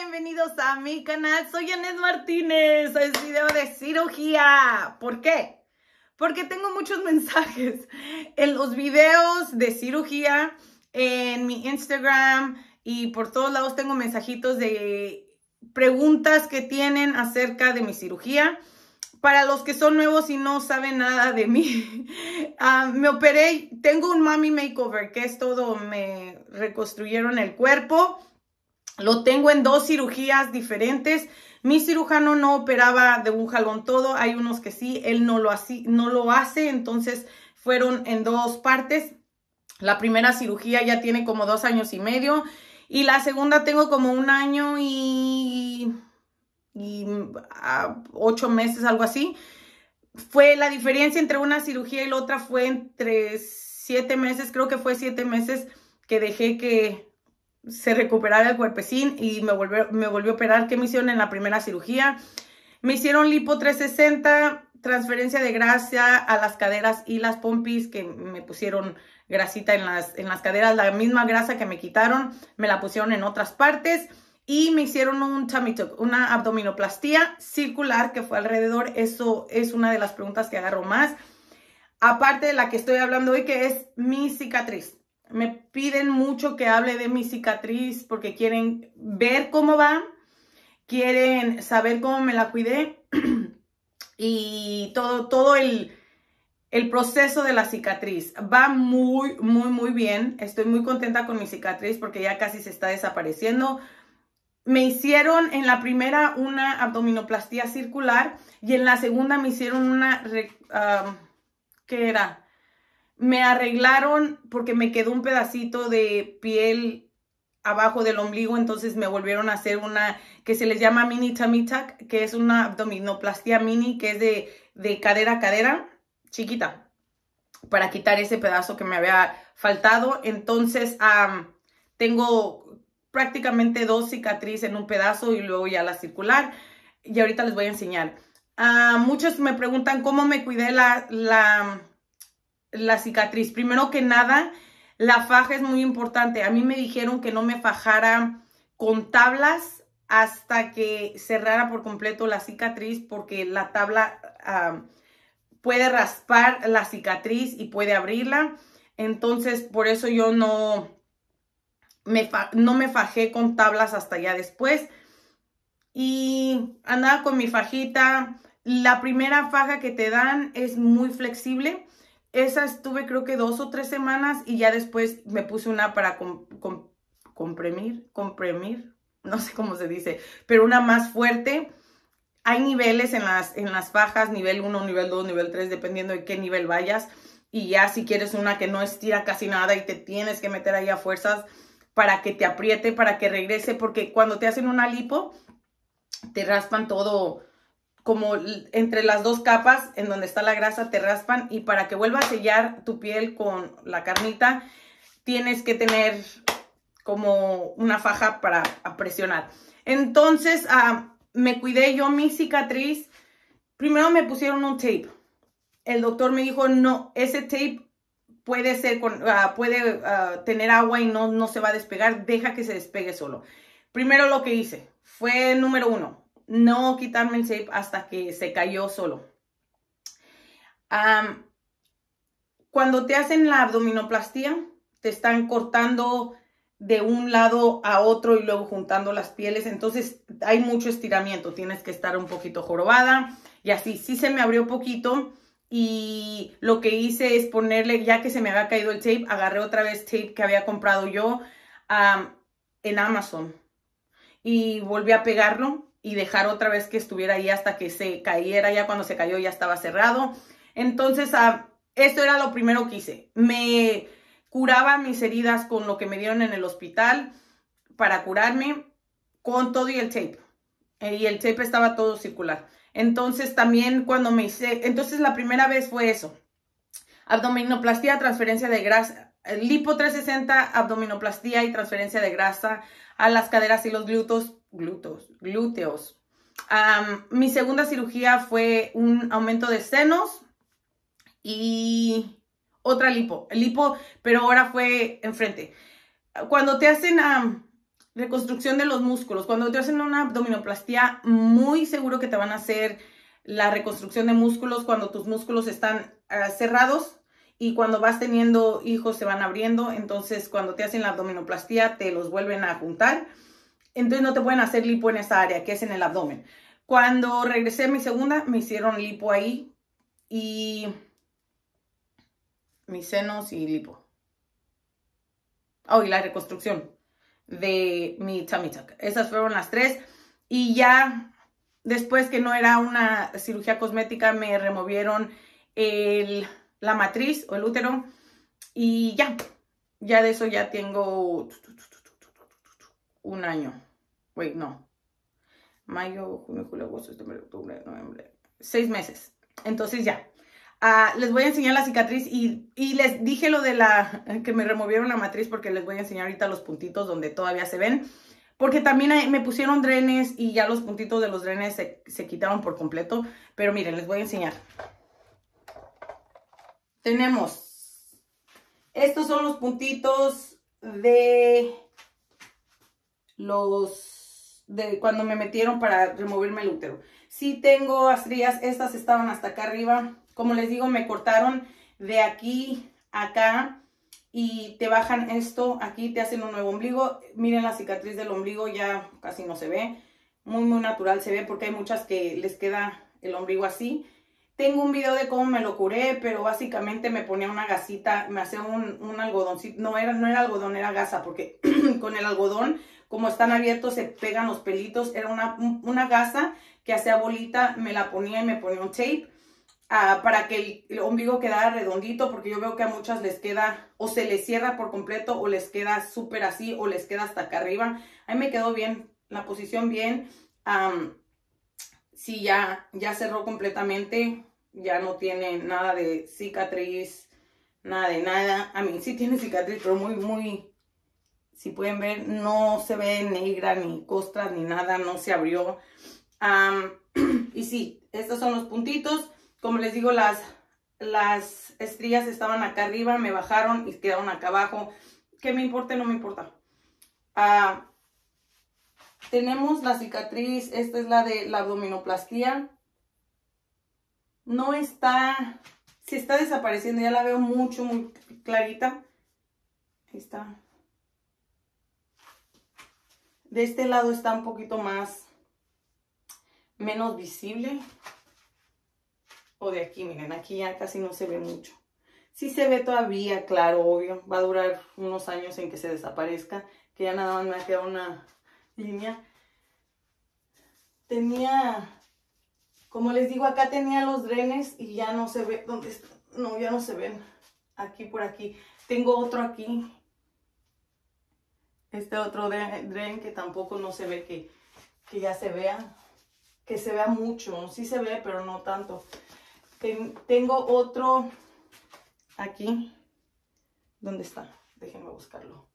bienvenidos a mi canal. Soy Annette Martínez. Es video de cirugía. ¿Por qué? Porque tengo muchos mensajes en los videos de cirugía, en mi Instagram y por todos lados tengo mensajitos de preguntas que tienen acerca de mi cirugía. Para los que son nuevos y no saben nada de mí, me operé, tengo un mommy makeover, que es todo, me reconstruyeron el cuerpo. Lo tengo en 2 cirugías diferentes. Mi cirujano no operaba de un jalón todo, hay unos que sí, él no lo hace, entonces fueron en 2 partes. La primera cirugía ya tiene como 2 años y medio y la segunda tengo como 1 año y 8 meses, algo así. Fue la diferencia entre una cirugía y la otra fue entre 7 meses, creo que fue 7 meses que dejé que se recuperara el cuerpecín y me volvió a operar. ¿Qué me hicieron en la primera cirugía? Me hicieron lipo 360, transferencia de grasa a las caderas y las pompis, que me pusieron grasita en las caderas, la misma grasa que me quitaron, me la pusieron en otras partes. Y me hicieron un tummy tuck, una abdominoplastía circular que fue alrededor. Eso es una de las preguntas que agarro más. Aparte de la que estoy hablando hoy, que es mi cicatriz. Me piden mucho que hable de mi cicatriz porque quieren ver cómo va. Quieren saber cómo me la cuidé. Y todo el proceso de la cicatriz. Va muy bien. Estoy muy contenta con mi cicatriz porque ya casi se está desapareciendo. Me hicieron en la primera una abdominoplastía circular y en la segunda me hicieron una, ¿qué era? Me arreglaron porque me quedó un pedacito de piel abajo del ombligo, entonces me volvieron a hacer una que se les llama mini tummy tuck, que es una abdominoplastía mini, que es de cadera a cadera, chiquita, para quitar ese pedazo que me había faltado. Entonces tengo prácticamente 2 cicatrices en un pedazo y luego ya la circular. Y ahorita les voy a enseñar. Muchos me preguntan cómo me cuidé la cicatriz. Primero que nada, la faja es muy importante. A mí me dijeron que no me fajara con tablas hasta que cerrara por completo la cicatriz, porque la tabla puede raspar la cicatriz y puede abrirla. Entonces, por eso yo no me fajé con tablas hasta ya después. Y andaba con mi fajita. La primera faja que te dan es muy flexible. Esa estuve creo que 2 o 3 semanas y ya después me puse una para comprimir, no sé cómo se dice, pero una más fuerte. Hay niveles en las fajas, nivel 1, nivel 2, nivel 3, dependiendo de qué nivel vayas. Y ya si quieres una que no estira casi nada y te tienes que meter ahí a fuerzas para que te apriete, para que regrese, porque cuando te hacen una lipo, te raspan todo, como entre las 2 capas, en donde está la grasa, te raspan, y para que vuelva a sellar tu piel con la carnita, tienes que tener como una faja para presionar. Entonces, me cuidé yo mi cicatriz. Primero me pusieron un tape. El doctor me dijo, no, ese tape puede ser puede tener agua y no se va a despegar, deja que se despegue solo. Primero lo que hice fue, número 1, no quitarme el tape hasta que se cayó solo. Cuando te hacen la abdominoplastía, te están cortando de un lado a otro y luego juntando las pieles, entonces hay mucho estiramiento, tienes que estar un poquito jorobada y así. Sí se me abrió poquito. Y lo que hice es ponerle, ya que se me había caído el tape, agarré otra vez tape que había comprado yo en Amazon. Y volví a pegarlo y dejar otra vez que estuviera ahí hasta que se cayera. Ya cuando se cayó ya estaba cerrado. Entonces, esto era lo primero que hice. Me curaba mis heridas con lo que me dieron en el hospital para curarme con todo y el tape. Y el tape estaba todo circular. Entonces también cuando me hice, entonces la primera vez fue eso. Abdominoplastía, transferencia de grasa, lipo 360, abdominoplastía y transferencia de grasa a las caderas y los glúteos. Mi segunda cirugía fue un aumento de senos y otra lipo, pero ahora fue enfrente. Cuando te hacen reconstrucción de los músculos. Cuando te hacen una abdominoplastia, muy seguro que te van a hacer la reconstrucción de músculos cuando tus músculos están cerrados y cuando vas teniendo hijos se van abriendo. Entonces, cuando te hacen la abdominoplastia, te los vuelven a juntar. Entonces, no te pueden hacer lipo en esa área, que es en el abdomen. Cuando regresé a mi segunda, me hicieron lipo ahí y mis senos y lipo. Oh, y la reconstrucción de mi tummy tuck. Esas fueron las 3. Y ya después, que no era una cirugía cosmética, me removieron la matriz o el útero. Y ya de eso ya tengo un año. Wait, no. Mayo, junio, julio, agosto, septiembre, octubre, noviembre. 6 meses. Entonces ya. Les voy a enseñar la cicatriz y les dije lo de que me removieron la matriz porque les voy a enseñar ahorita los puntitos donde todavía se ven. Porque también me pusieron drenes y ya los puntitos de los drenes se quitaron por completo. Pero miren, les voy a enseñar. Tenemos, estos son los puntitos de cuando me metieron para removerme el útero. Sí tengo estrías, estas estaban hasta acá arriba. Como les digo, me cortaron de aquí a acá y te bajan esto. Aquí te hacen un nuevo ombligo. Miren la cicatriz del ombligo, ya casi no se ve. Muy, muy natural se ve porque hay muchas que les queda el ombligo así. Tengo un video de cómo me lo curé, pero básicamente me ponía una gasita, me hacía un algodoncito. No era algodón, era gasa, porque con el algodón, como están abiertos, se pegan los pelitos. Era una gasa que hacía bolita, me la ponía y me ponía un tape. Para que el ombligo quedara redondito, porque yo veo que a muchas les queda o se les cierra por completo o les queda súper así o les queda hasta acá arriba. A mí me quedó bien, la posición bien. Sí, ya cerró completamente, ya no tiene nada de cicatriz, nada de nada. A mí sí tiene cicatriz, pero muy, muy, si pueden ver, no se ve negra ni costras ni nada, no se abrió. Y sí, estos son los puntitos. Como les digo, las estrías estaban acá arriba, me bajaron y quedaron acá abajo. ¿Qué me importa? No me importa. Tenemos la cicatriz, esta es la de la abdominoplastia. No está, se está desapareciendo, ya la veo mucho, muy clarita. Ahí está. De este lado está un poquito menos visible. O de aquí, miren, aquí ya casi no se ve mucho. Sí se ve todavía, claro, obvio. Va a durar unos años en que se desaparezca. Que ya nada más me ha quedado una línea. Tenía, como les digo, acá tenía los drenes y ya no se ve. ¿Dónde está? No, ya no se ven. Aquí, por aquí. Tengo otro aquí. Este otro dren que tampoco no se ve que ya se vea. Que se vea mucho. Sí se ve, pero no tanto. Tengo otro aquí. ¿Dónde está? Déjenme buscarlo.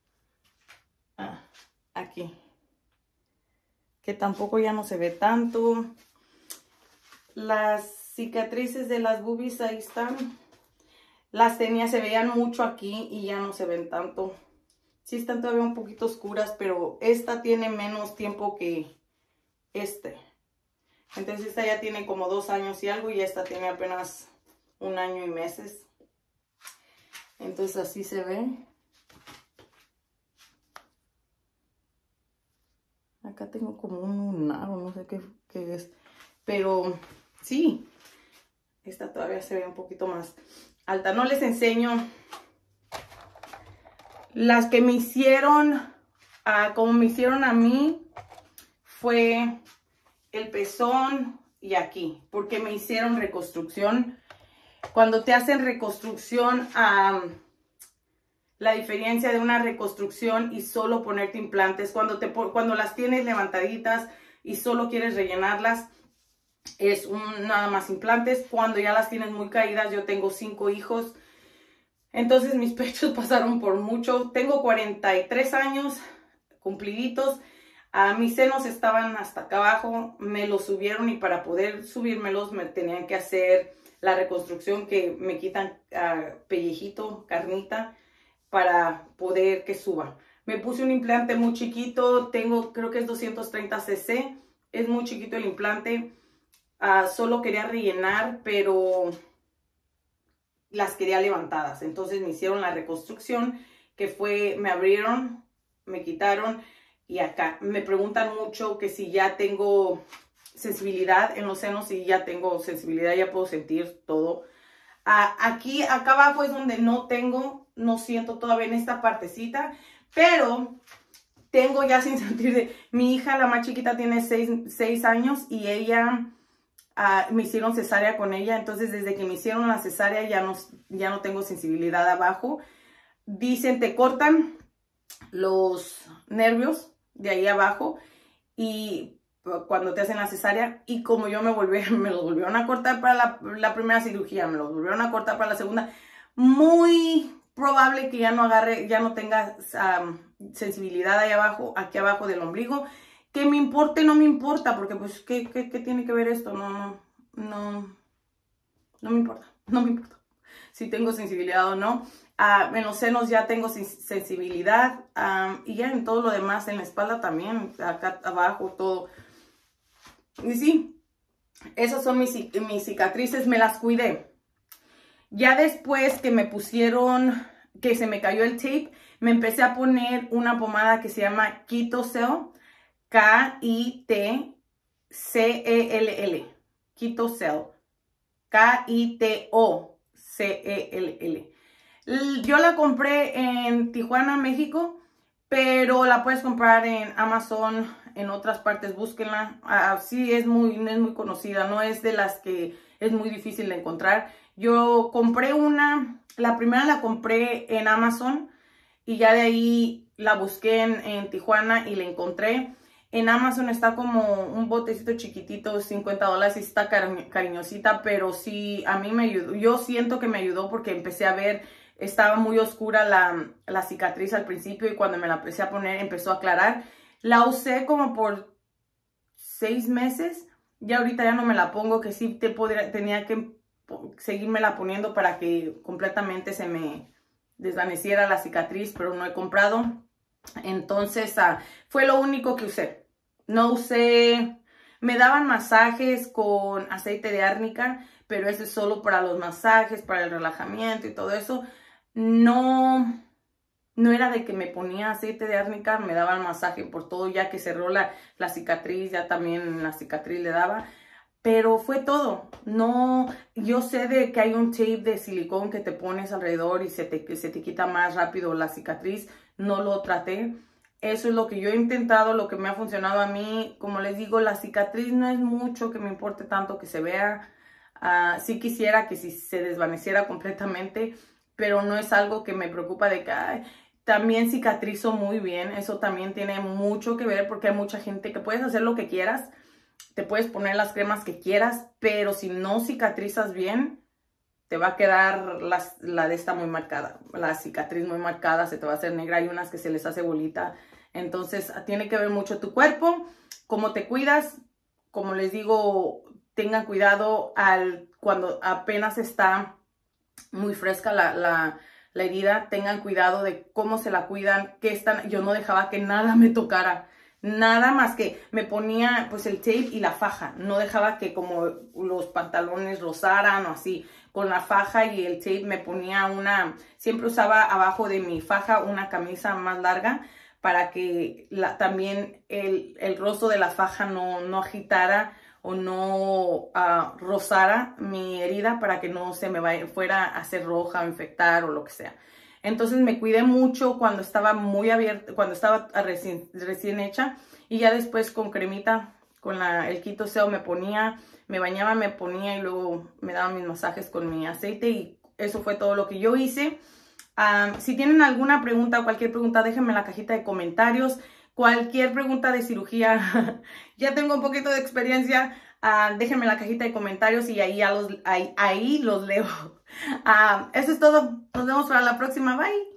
Aquí. Que tampoco ya no se ve tanto. Las cicatrices de las boobies ahí están. Las tenía, se veían mucho aquí y ya no se ven tanto. Sí están todavía un poquito oscuras, pero esta tiene menos tiempo que este. Entonces esta ya tiene como 2 años y algo y esta tiene apenas 1 año y meses. Entonces así se ve. Acá tengo como un lunar o no sé qué es. Pero sí, esta todavía se ve un poquito más alta. No les enseño las que me hicieron, como me hicieron a mí, fue el pezón y aquí, porque me hicieron reconstrucción. Cuando te hacen reconstrucción, la diferencia de una reconstrucción y solo ponerte implantes, cuando las tienes levantaditas y solo quieres rellenarlas, es nada más implantes. Cuando ya las tienes muy caídas, yo tengo 5 hijos, entonces mis pechos pasaron por mucho. Tengo 43 años cumpliditos. Mis senos estaban hasta acá abajo, me los subieron y para poder subírmelos me tenían que hacer la reconstrucción que me quitan pellejito, carnita, para poder que suba. Me puse un implante muy chiquito, creo que es 230 cc, es muy chiquito el implante. Solo quería rellenar, pero las quería levantadas. Entonces me hicieron la reconstrucción, que fue, me abrieron, me quitaron, y acá me preguntan mucho que si ya tengo sensibilidad en los senos. Y ya tengo sensibilidad, ya puedo sentir todo. Acá abajo es donde no siento todavía en esta partecita, pero tengo ya sin sentir. Mi hija, la más chiquita, tiene 6 años y ella, me hicieron cesárea con ella. Entonces desde que me hicieron la cesárea ya no tengo sensibilidad abajo. Dicen, te cortan los nervios de ahí abajo y cuando te hacen la cesárea, y como yo me los volvieron a cortar para la primera cirugía, me los volvieron a cortar para la segunda, muy probable que ya no tenga sensibilidad ahí abajo, aquí abajo del ombligo. Que me importe, no me importa, porque pues, ¿qué tiene que ver esto? No me importa, no me importa si tengo sensibilidad o no. En los senos ya tengo sensibilidad, y ya en todo lo demás, en la espalda también, acá abajo, todo. Y sí, esas son mis cicatrices, me las cuidé. Ya después que me pusieron, que se me cayó el tape, me empecé a poner una pomada que se llama Kitocell, K-I-T-C-E-L-L, Kitocell, K-I-T-O-C-E-L-L. Yo la compré en Tijuana, México, pero la puedes comprar en Amazon, en otras partes, búsquenla. Sí, no es muy conocida, no es de las que es muy difícil de encontrar. Yo compré la primera la compré en Amazon y ya de ahí la busqué en Tijuana y la encontré. En Amazon está como un botecito chiquitito, $50, y está cariñosita, pero sí, a mí me ayudó. Yo siento que me ayudó porque empecé a ver, estaba muy oscura la cicatriz al principio, y cuando me la empecé a poner empezó a aclarar. La usé como por 6 meses, ya ahorita ya no me la pongo, que sí tenía que seguirme la poniendo para que completamente se me desvaneciera la cicatriz, pero no he comprado. Entonces fue lo único que usé. No usé, me daban masajes con aceite de árnica, pero eso es solo para los masajes, para el relajamiento y todo eso. No era de que me ponía aceite de árnica, me daban masaje por todo, ya que cerró la cicatriz, ya también la cicatriz le daba. Pero fue todo. No, yo sé de que hay un tape de silicón que te pones alrededor y se te quita más rápido la cicatriz. No lo traté. Eso es lo que yo he intentado, lo que me ha funcionado a mí. Como les digo, la cicatriz no es mucho que me importe tanto que se vea. Sí quisiera que si se desvaneciera completamente, pero no es algo que me preocupa de que también cicatrizo muy bien. Eso también tiene mucho que ver, porque hay mucha gente que puedes hacer lo que quieras. Te puedes poner las cremas que quieras, pero si no cicatrizas bien, te va a quedar la de esta muy marcada. La cicatriz muy marcada, se te va a hacer negra. Hay unas que se les hace bolita. Entonces, tiene que ver mucho tu cuerpo, cómo te cuidas. Como les digo, tengan cuidado cuando apenas está muy fresca la herida. Tengan cuidado de cómo se la cuidan. Yo no dejaba que nada me tocara. Nada más que me ponía pues el tape y la faja. No dejaba que como los pantalones rozaran o así. Con la faja y el tape me ponía siempre usaba abajo de mi faja una camisa más larga para que también el rostro de la faja no agitara o no rozara mi herida, para que no se me fuera a hacer roja o infectar o lo que sea. Entonces me cuidé mucho cuando estaba muy abierta, cuando estaba recién hecha, y ya después con cremita, con el Kitocell me bañaba, me ponía y luego me daban mis masajes con mi aceite, y eso fue todo lo que yo hice. Si tienen alguna pregunta o cualquier pregunta, déjenme en la cajita de comentarios. Cualquier pregunta de cirugía, ya tengo un poquito de experiencia, déjenme en la cajita de comentarios y ahí los leo. Eso es todo. Nos vemos para la próxima. Bye.